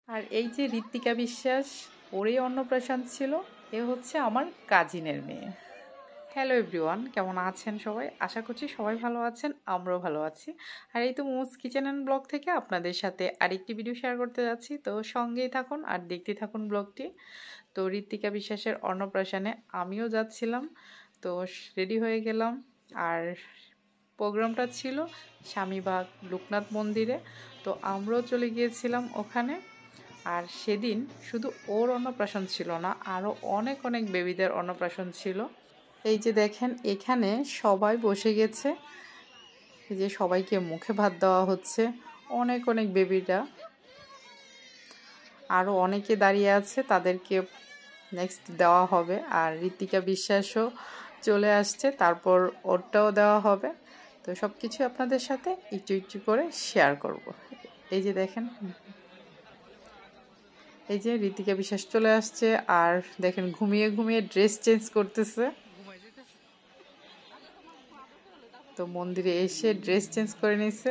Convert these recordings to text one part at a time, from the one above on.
আর এই যে ঋত্বিকা বিশ্বাস, ওরই অন্নপ্রাশন ছিল। এ হচ্ছে আমার কাজিনের মেয়ে। হ্যালো এভরিওয়ান, কেমন আছেন সবাই? আশা করছি সবাই ভালো আছেন, আমরাও ভালো আছি। আর এই তো মোমোস কিচেন অ্যান্ড ব্লগ থেকে আপনাদের সাথে আরেকটি ভিডিও শেয়ার করতে যাচ্ছি। তো সঙ্গেই থাকুন আর দেখতে থাকুন ব্লগটি। তো ঋত্বিকা বিশ্বাসের অন্নপ্রাশনে আমিও যাচ্ছিলাম। তো রেডি হয়ে গেলাম। আর প্রোগ্রামটা ছিল স্বামীবাগ লোকনাথ মন্দিরে। তো আমরাও চলে গিয়েছিলাম ওখানে। আর সেদিন শুধু ওর অন্নপ্রাশন ছিল না, আরও অনেক অনেক বেবিদের অন্নপ্রাশন ছিল। এই যে দেখেন, এখানে সবাই বসে গেছে। এই যে সবাইকে মুখে ভাত দেওয়া হচ্ছে, অনেক অনেক বেবিরা। আরও অনেকে দাঁড়িয়ে আছে, তাদেরকে নেক্সট দেওয়া হবে। আর ঋত্বিকা বিশ্বাসও চলে আসছে, তারপর ওরটাও দেওয়া হবে। তো সব কিছু আপনাদের সাথে একটু একটু করে শেয়ার করব। এই যে দেখেন, এই যে ঋত্বিকা বিশ্বাস চলে আসছে। আর দেখেন ঘুমিয়ে ঘুমিয়ে ড্রেস চেঞ্জ করতেছে। তো মন্দিরে এসে ড্রেস চেঞ্জ করে নিছে।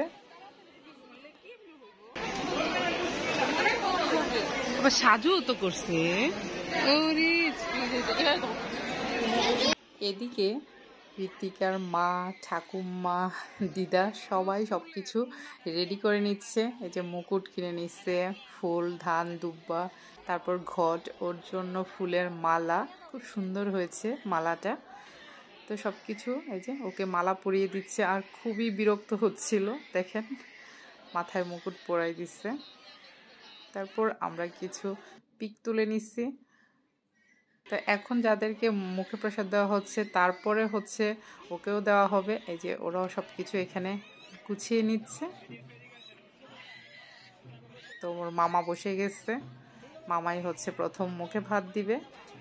সাজু তো করছে। এদিকে ঋত্বিকার মা, ঠাকুমা, দিদা সবাই সবকিছু রেডি করে নিচ্ছে। এই যে মুকুট কিনে নিচ্ছে, ফুল, ধান, দুব্বা, তারপর ঘট, ওর জন্য ফুলের মালা। খুব সুন্দর হয়েছে মালাটা। তো সব কিছু এই যে ওকে মালা পরিয়ে দিচ্ছে। আর খুবই বিরক্ত হচ্ছিল, দেখেন মাথায় মুকুট পরাই দিচ্ছে। তারপর আমরা কিছু পিক তুলে নিচ্ছি। তো এখন যাদেরকে মুখে প্রসাদ দেওয়া হচ্ছে, তারপরে হচ্ছে ওকেও দেওয়া হবে। এই যে ওরাও সব কিছু এখানে গুছিয়ে নিচ্ছে। তো ওর মামা বসে গেছে, মামাই হচ্ছে প্রথম মুখে ভাত দিবে।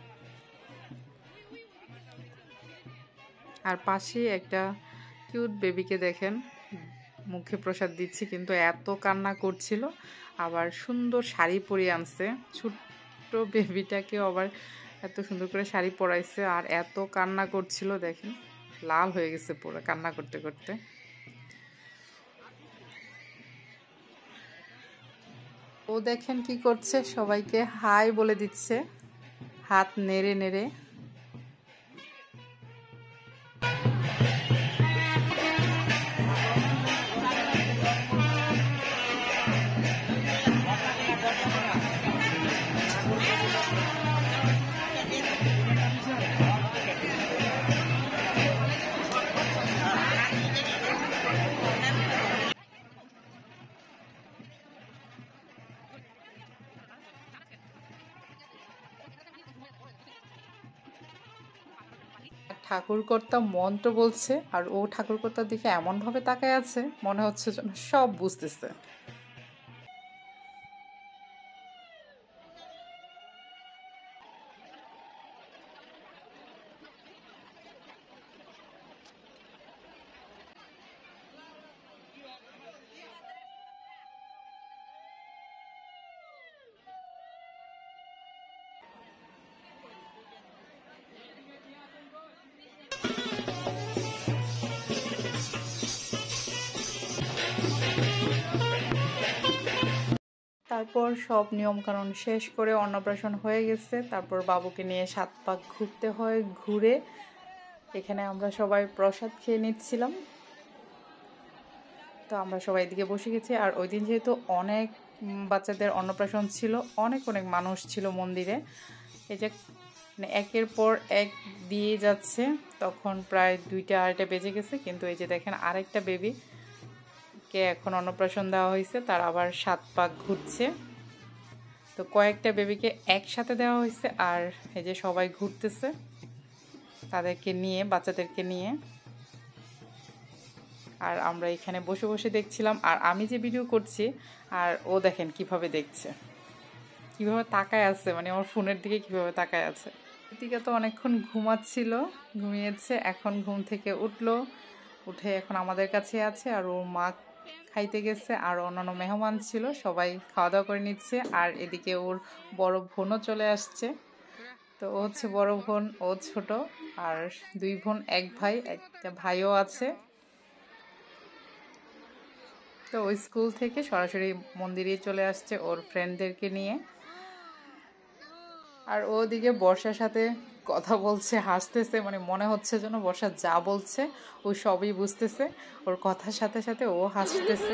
আর পাশে একটা কিউট বেবিকে দেখেন মুখে প্রসাদ দিচ্ছি, কিন্তু এত কান্না করছিল। আবার সুন্দর শাড়ি পরিয়ে আনছে, ছোট্ট বেবিটাকেও আবার এত সুন্দর করে শাড়ি পরাইছে। আর এত কান্না করছিল, দেখেন লাল হয়ে গেছে পুরো কান্না করতে করতে। ও দেখেন কি করছে, সবাইকে হাই বলে দিচ্ছে হাত নেড়ে নেড়ে। ঠাকুরকর্তা মন্ত্র বলছে, আর ও ঠাকুরকর্তার দিকে এমন ভাবে তাকায় আছে, মনে হচ্ছে যেন সব বুঝতেছে। তারপর সব নিয়মকানুন শেষ করে অন্নপ্রাশন হয়ে গেছে। তারপর বাবুকে নিয়ে 7 পাক ঘুরতে হয়। ঘুরে এখানে আমরা সবাই প্রসাদ খেয়ে নিচ্ছিলাম। তো আমরা সবাই এদিকে বসে গেছি। আর ওই দিন যেহেতু অনেক বাচ্চাদের অন্নপ্রাশন ছিল, অনেক অনেক মানুষ ছিল মন্দিরে। এই যে একের পর এক দিয়ে যাচ্ছে, তখন প্রায় 2টা 2:30 বেজে গেছে। কিন্তু এই যে দেখেন আরেকটা বেবিকে এখন অন্নপ্রাশন দেওয়া হয়েছে, তার আবার 7 পাক ঘুরছে। তো কয়েকটা বেবিকে একসাথে দেওয়া হয়েছে। আর এই যে সবাই ঘুরতেছে তাদেরকে নিয়ে, বাচ্চাদেরকে নিয়ে। আর আমরা এখানে বসে বসে দেখছিলাম। আর আমি যে ভিডিও করছি, আর ও দেখেন কিভাবে দেখছে, কিভাবে তাকায় আছে, মানে আমার ফোনের দিকে কিভাবে তাকায় আছে। ঋতিকা তো অনেকক্ষণ ঘুমাচ্ছিল, ঘুমিয়েছে। এখন ঘুম থেকে উঠলো, উঠে এখন আমাদের কাছে আছে। আর ওর মা খাইতে গেছে, আর অন্যান্য মেহমান ছিল, সবাই খাওয়া দাওয়া করে নিচ্ছে। আর এদিকে ওর বড় বোনও চলে আসছে। তো ও হচ্ছে বড় বোন, ও ছোট। আর 2 বোন 1 ভাই, একটা ভাইও আছে। তো তো ওই স্কুল থেকে সরাসরি মন্দিরে চলে আসছে ওর ফ্রেন্ডদেরকে নিয়ে। আর ওদিকে বর্ষার সাথে কথা বলছে, হাসতেছে, মানে মনে হচ্ছে যেন বর্ষা যা বলছে ও সবই বুঝতেছে, ওর কথার সাথে সাথে ও হাসতেছে।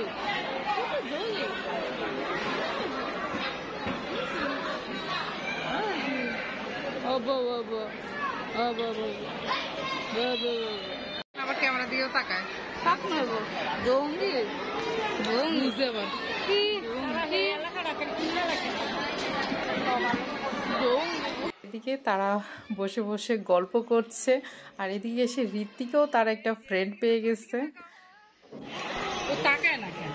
আবার ক্যামেরা দিকেও তাকায়। এদিকে তারা বসে বসে গল্প করছে, আর এদিকে এসে ঋত্বিকেও তার একটা ফ্রেন্ড পেয়ে গেছে। ও তাকায় না কেন?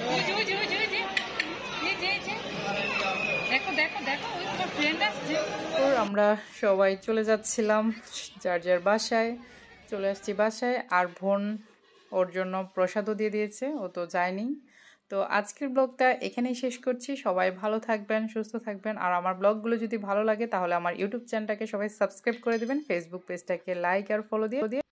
দেখো দেখো দেখো, ওই তোমার ফ্রেন্ড আসছে। তো আমরা সবাই চলে যাচ্ছিলাম যার যার বাসায়, চলে আসছি বাসায়। আর বোন ওর জন্য প্রসাদও দিয়ে দিয়েছে, ও তো যায়নি। তো আজকের ব্লগটা এখানেই শেষ করছি। সবাই ভালো থাকবেন, সুস্থ থাকবেন। আর আমার ব্লগগুলো যদি ভালো লাগে তাহলে আমার ইউটিউব চ্যানেলটাকে সবাই সাবস্ক্রাইব করে দেবেন, ফেসবুক পেজটাকে লাইক আর ফলো দিয়ে